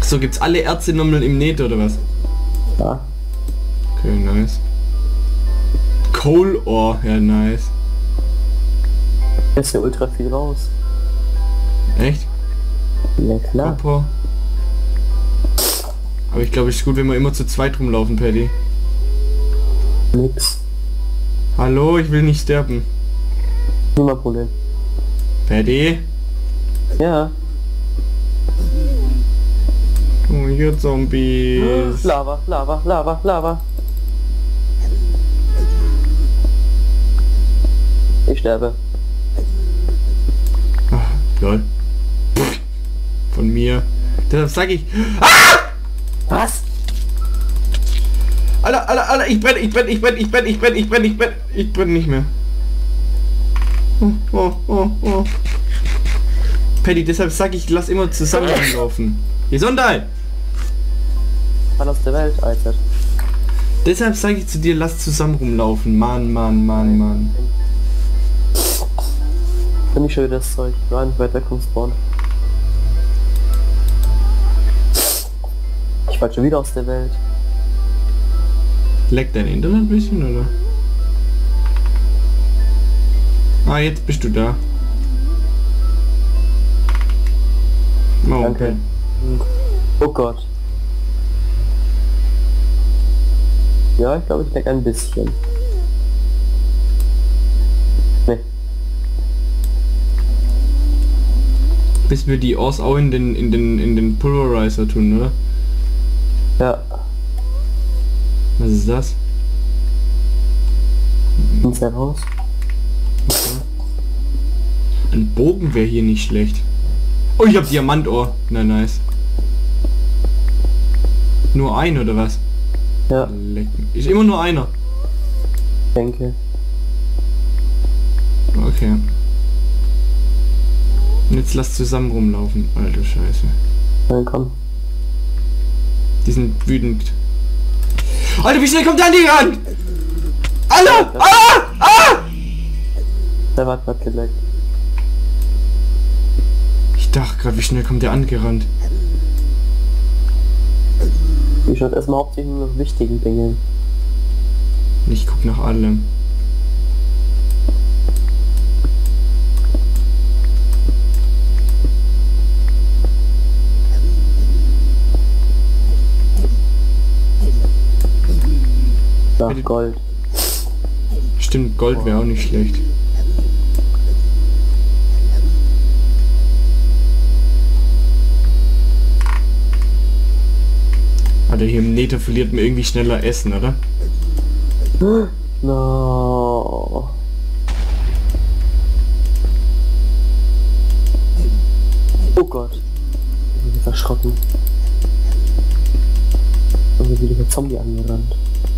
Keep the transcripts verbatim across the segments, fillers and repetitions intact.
So, gibt's alle Erze nochmal im Nether oder was? Ja. Okay, nice. Coal Ore, ja nice. Da ist ja ultra viel raus. Echt? Ja klar. Copper. Aber ich glaube, es ist gut, wenn wir immer zu zweit rumlaufen, Paddy. Nix. Hallo, ich will nicht sterben. Niemand Problem. Paddy? Ja. Oh, hier Zombies. Lava, Lava, Lava, Lava. Ich sterbe. Ach, lol. Pff, von mir. Deshalb sag ich... Ah! Was? Alter, Alter, Alter, ich brenne, ich brenne, ich brenne, ich brenne, ich brenne, ich brenne, ich brenne, ich brenne nicht mehr. Oh, oh, oh, oh. Paddy, deshalb sag ich, lass immer zusammen laufen. Gesundheit! Fall aus der Welt, Alter. Deshalb sage ich zu dir, lass zusammen rumlaufen. Mann, Mann, Mann, Mann. Bin ich schon wieder das Zeug. War nicht weiter vom Spawn. Ich fall schon wieder aus der Welt. Leckt dein Internet ein bisschen, oder? Ah, jetzt bist du da. Oh, Danke. okay. Oh Gott. Ja, ich glaube, ich leck ein bisschen. Nee. Bis wir die Ors auch in den in den in den Pulverizer tun, oder? Ja. Was ist das? Ins Haus. Ein Bogen wäre hier nicht schlecht. Oh, ich hab Diamantohr. Na nice. Nur ein oder was? Ja, Lecken. Ist immer nur einer. denke. Okay. Und jetzt lass zusammen rumlaufen. Alter Scheiße. Dann komm. Die sind wütend. Alter, wie schnell kommt der an die ran? Alter! Ah! Ah! Der war grad geleckt. Ich dachte gerade, wie schnell kommt der angerannt? Ich schaut erstmal hauptsächlich nur nach wichtigen Dingen. Ich guck nach allem. Nach Gold. Stimmt, Gold wäre auch nicht schlecht. Alter, hier im Nether verliert man irgendwie schneller Essen, oder? No. Oh Gott. Ich bin verschrocken. Und mir wieder der Zombie angerannt.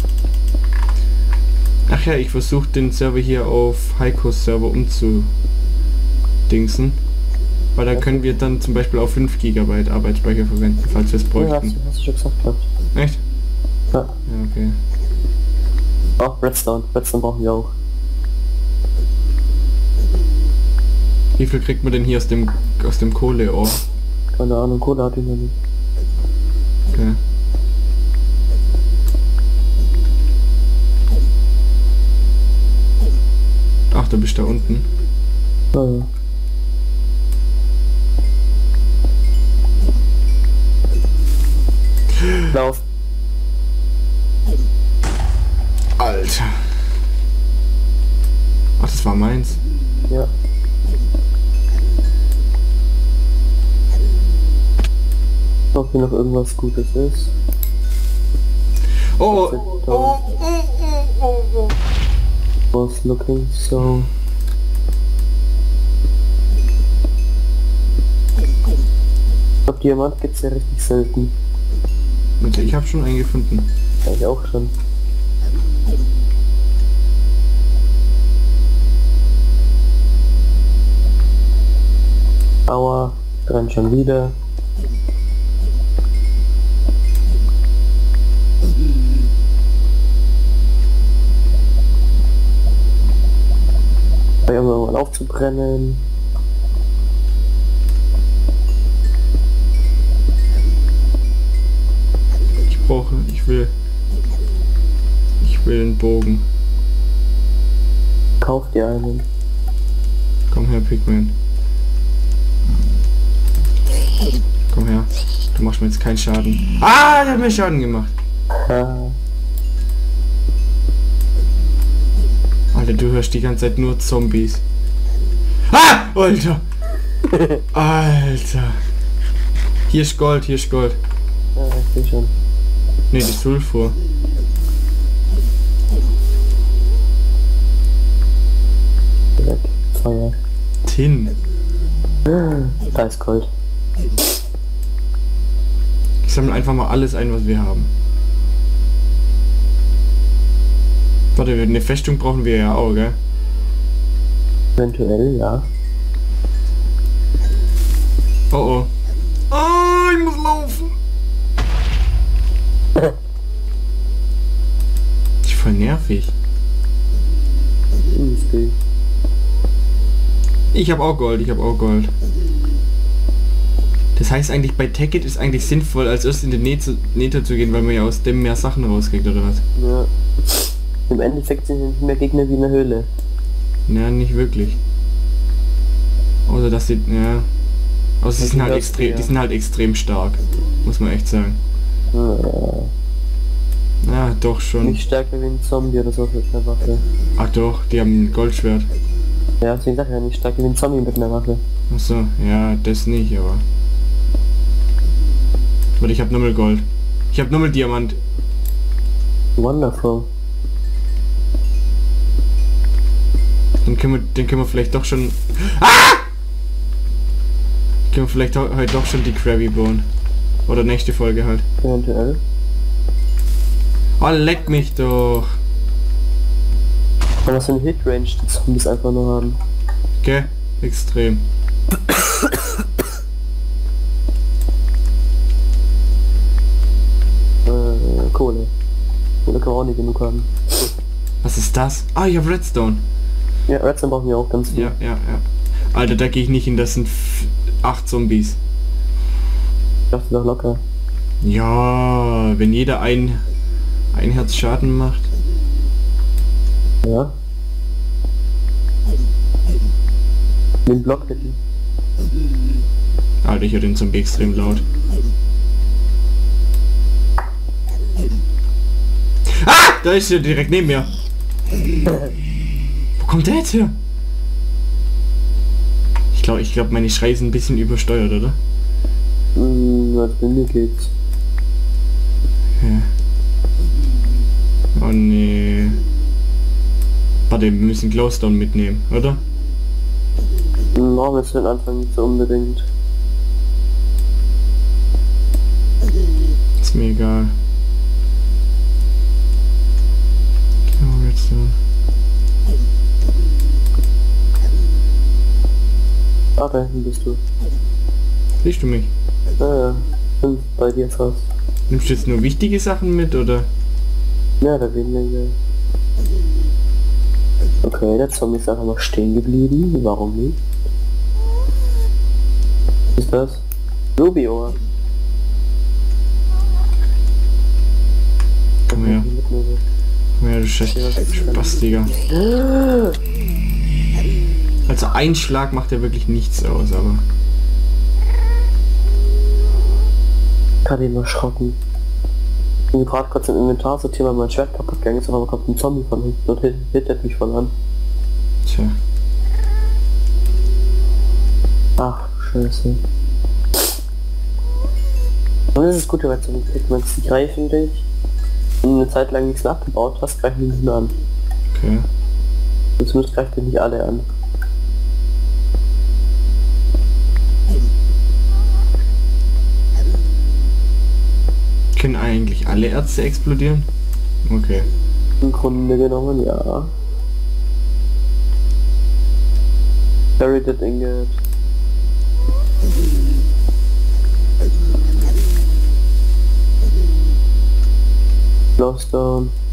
Ach ja, ich versuche den Server hier auf Heikos Server umzudingsen. Weil da können wir dann zum Beispiel auch fünf Gigabyte Arbeitsspeicher verwenden, falls wir es Ja, hast, bräuchten. du- hast du schon gesagt gehabt. Echt? Ja. Ja, okay. Auch Redstone. Redstone brauchen wir auch. Wie viel kriegt man denn hier aus dem aus dem Kohleohr? Keine Ahnung, Kohle hat ich noch nicht. Okay. Ach, du bist da unten. Ja, ja. Lauf. Alter. Ach, das war meins. Ja. Ob hier noch irgendwas Gutes ist. Oh, That's it, oh, don't. oh, oh, oh, oh. Was looking so. Ich glaube, Diamant gibt's ja richtig selten. Warte, ich habe schon einen gefunden. Ja, ich auch schon. Aua, dran schon wieder. Bei irgendwann mal aufzubrennen. brauche, ich will, ich will einen Bogen. Kauf dir einen. Komm her, Pigman. Komm her. Du machst mir jetzt keinen Schaden. Ah, der hat mir Schaden gemacht. Ah. Alter, du hörst die ganze Zeit nur Zombies. Ah! Alter! Alter! Hier ist Gold, hier ist Gold. Ja, ich sehe schon. Ne, das ist Sulfur. Weg. Feuer. Tin. Da ist Gold. Ich sammle einfach mal alles ein, was wir haben. Warte, eine Festung brauchen wir ja auch, gell? Eventuell, ja. Oh oh. Oh, ich muss laufen. Ist voll nervig. Übel. Ich habe auch Gold, ich habe auch Gold. Das heißt eigentlich, bei Tacket ist eigentlich sinnvoll, als erst in den Nether zu gehen, weil man ja aus dem mehr Sachen rauskriegt, oder was? Ja. Im Endeffekt sind nicht mehr Gegner wie in der Höhle. Ja, nicht wirklich. Außer dass sie, ja... Außer die sind halt extrem, die sind halt extrem stark. Muss man echt sagen. Ja. Ja, doch schon. Nicht stärker wie ein Zombie oder so mit einer Waffe. Ach doch, die haben ein Goldschwert. Ja, deswegen sag ich ja nicht stärker wie ein Zombie mit einer Waffe. Achso, ja, das nicht, aber... Warte, ich hab nochmal Gold. Ich hab nochmal Diamant. Wonderful. Dann können wir, den können wir vielleicht doch schon... Ah! Können wir vielleicht heute doch schon die Krabby bauen. Oder nächste Folge halt. Eventuell. Oh, leck mich doch. Aber was für eine Hitrange die Zombies einfach nur haben. Gell? Extrem. Äh, Kohle. Kohle kann man auch nicht genug haben. Was ist das? Ah, ich hab Redstone. Ja, Redstone brauchen wir auch ganz viel. Ja, ja, ja. Alter, da gehe ich nicht hin, das sind acht Zombies. Ich dachte doch locker. Ja, wenn jeder ein, ein Herz Schaden macht. Ja. Den Block hätten. Alter, ich höre den Zombie extrem laut. Ah! Da ist er direkt neben mir. Wo kommt der jetzt her? Ich glaube, ich glaube, meine Schreie sind ein bisschen übersteuert, oder? Hm, was bei mir geht's. Ja. Oh nee. Warte, wir müssen Glowstone mitnehmen, oder? Morgen ist den Anfang nicht so unbedingt. Ist mir egal. Genau, Redstone. Ah, da hinten bist du. Siehst du mich? Ah ja, bin bei dir fast. Nimmst du jetzt nur wichtige Sachen mit, oder? Ja, da weniger. Okay, der Zombie ist einfach mal stehen geblieben. Warum nicht? Was ist das? Rubio. Komm her. Komm her, du Scheiß Spastiger. Also ein Schlag macht ja wirklich nichts aus, aber... Gerade eben erschrocken. Ich bin gerade kurz im Inventar sortiert, weil mein Schwert kaputt gegangen ist, aber kommt ein Zombie von hinten und hittet mich voll an. Tja. Ach, scheiße. Und das ist das Gute, weil so Pigments, die greifen dich. Wenn du eine Zeit lang nichts nachgebaut hast, greifen die nicht mehr an. Okay. Zumindest greift die nicht alle an. Können eigentlich alle Ärzte explodieren? Okay. Im Grunde genommen, ja. Buried Ingot. Glowstone.